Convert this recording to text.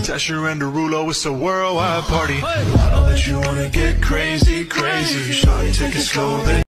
Dasher and Derulo, it's a worldwide party. I know that you wanna get crazy, crazy. Shawty, take it slow, then